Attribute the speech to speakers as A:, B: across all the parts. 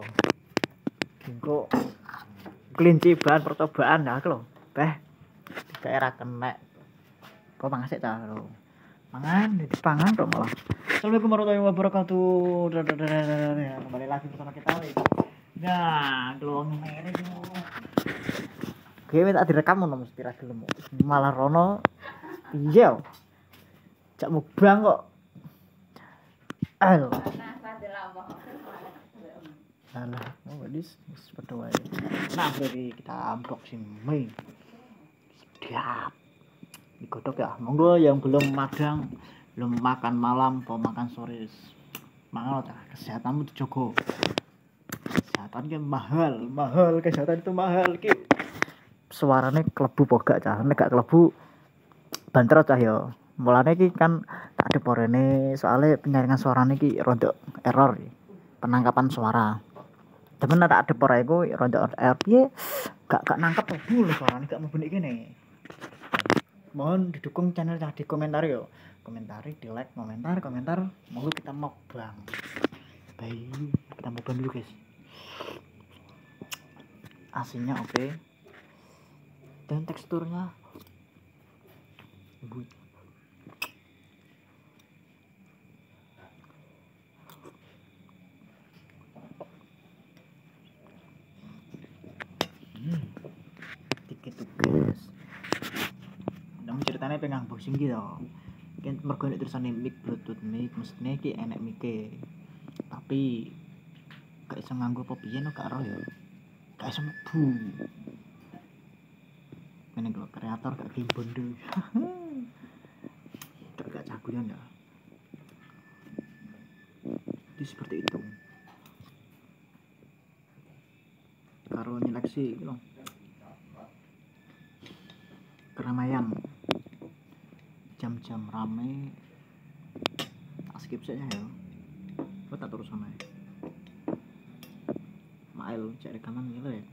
A: Engko kelinci bahan percobaan ya aku lho. Beh. Daerah kenek. Kok mangan sik ta lho. Mangan, dipangan kok malah. Assalamualaikum warahmatullahi wabarakatuh. Kembali lagi bersama kita. Nah, gelombang merah itu. Gue tak direkam ngono mesti ra gelem. Malah rono iya. Jak mubang kok. Ayo. Alah, oh this seperti wae. Nah, jadi kita unboxing mie. Siap. Digodok ya. Monggo yang belum magang, belum makan malam, mau makan sore. Mangan ta, kesehatanmu dijogo. Kesehatan kan mahal, kesehatan itu mahal ki. Suarane klebu pogak cah, nek gak klebu banter cah ya. Mulane iki kan tak deporene soalnya penyaringan suarane iki rada error. Penangkapan suara. Temen tak depor ae ku rada error piye gak nangkep bul suarane gak mlebu kene. Mohon didukung channel cah di komentar yo. Komentari, di like, komentar. Monggo kita mukbang. Baik, kita mukbang dulu guys. Asinnya oke. Dan teksturnya lembut. Dikit tuh guys. Namun ceritanya pengen unboxing gitu. Kan mergo nek tulisane mic bluetooth mic mestine iki enek mic-e. Tapi gak iso nganggo apa piye no gak ero ya. Gak iso mlebu. Ngene kok kreator gak gimbon dulu. Gak caguyan ya. Jadi seperti itu. Karo nyeleksi gitu. Keramaian. Jam-jam rame. Tak skip saja ya. Kok tak terus sama ya. Mail cek rekaman gitu ya.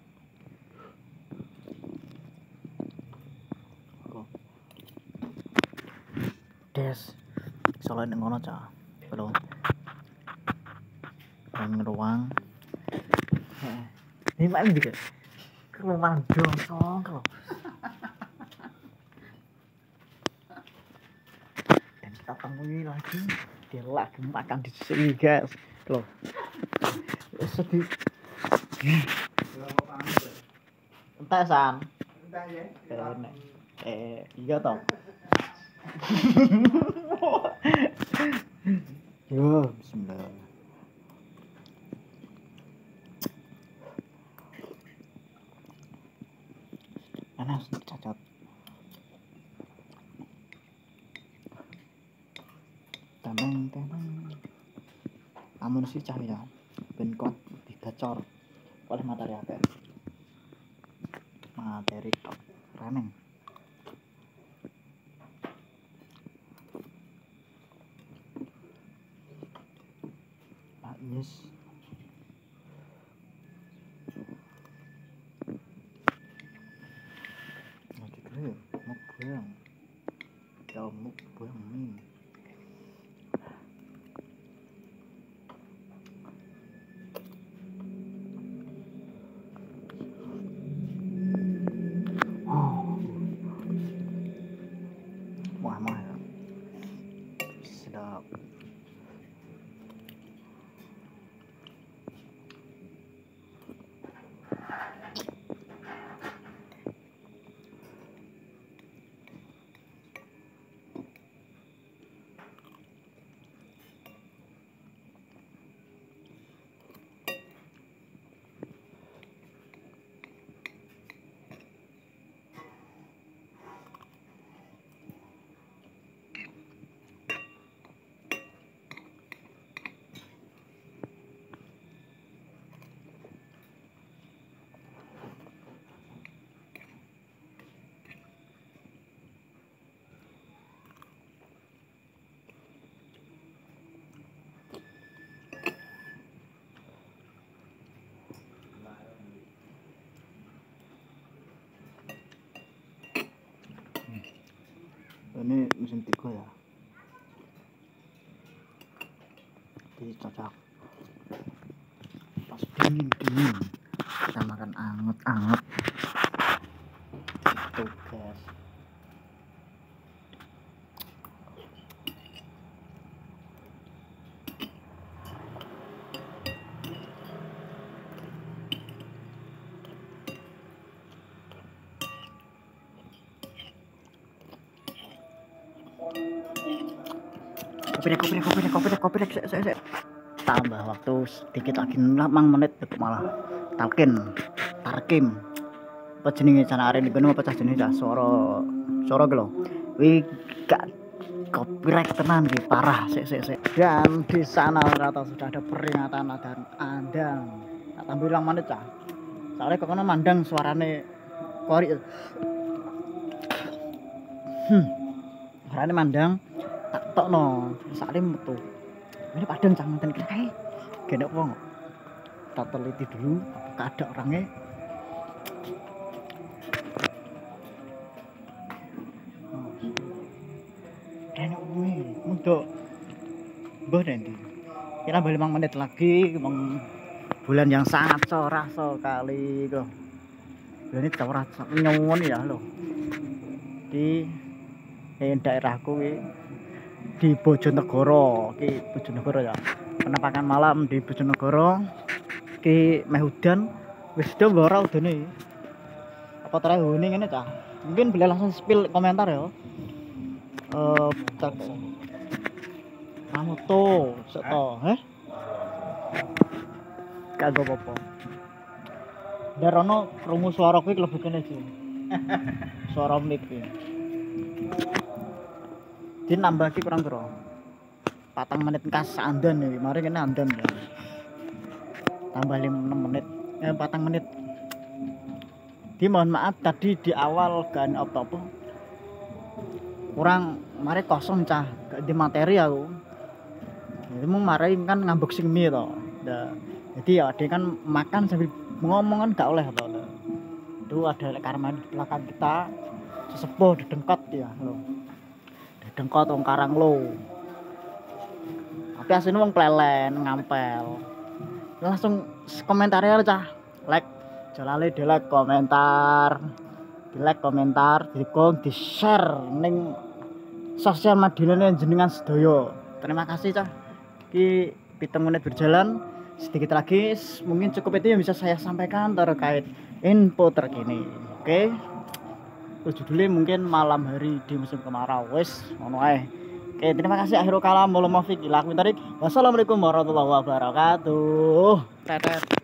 A: Des. Soalnya ngono cah. Belum. Ruang. Ini mana juga? Kalau mandong song kalau. Dan kita temui lagi dia lagi makan di sini guys. Loh. Sedih. Entah san. Entah ya. Iya toh. Yo, bismillah. Panas cacat. Tenang. Amun si cahaya ben kuat digacor oleh materi apa? Materi tok reneng. Yes. Mukbang mie. Wah, sedap. Ini mesin 3 ya. Jadi cocok. Pas dingin kita makan anget-anget tuh guys. Kopi dek, sek. Tambah waktu sedikit lagi 8 menit malah tarkim apa jenenge jana arek niku apa cah jenenge cah suara ki lho wi gak copyright tenan ki parah sek. Dan di sana rata sudah ada peringatan dan andang tak tambah 2 menit cah soalnya kok kono mandang suarane kori suarane mandang tak tokno sakle metu ini padang cang ngenten kae genek wong tak teliti dulu apakah ada orangnya. Dan ini untuk mbah nanti kira balik 5 menit lagi bulan yang sangat cerah sekali loh. Bulan ini cerah nyewon ya loh di daerahku di Bojonegoro ya, penampakan malam di Bojonegoro ki meh udan wis do ora udane apa terakhir ini cah mungkin boleh langsung spill komentar ya. Kamu tuh seto kagak apa-apa darono krungu suara kuwi klebu kene sih suara mic iki nambah ki kurang kira 4 menit kas andan iki mari kene andan ya. Tambah 6 menit 4 menit. Mohon maaf tadi di awal kan apa-apa kurang mari kosong cah gak di materi aku itu mau mari kan ngambek sing mie to jadi ya dia kan makan sambil ngomong kan gak oleh to itu ada karma di belakang kita sesepuh didengkot ya lo dengkot wong Karang lo tapi aslinya wong plelen ngampel langsung komentar ya cah like jalale di like komentar di share ning sosial media jenengan sedaya. Terima kasih cah ki 7 menit berjalan sedikit lagi mungkin cukup itu yang bisa saya sampaikan terkait info terkini. Oke. Judulnya mungkin malam hari di musim kemarau wes ngono ae. Oke, terima kasih akhirul kalam wassalamualaikum warahmatullahi wabarakatuh. Tetet.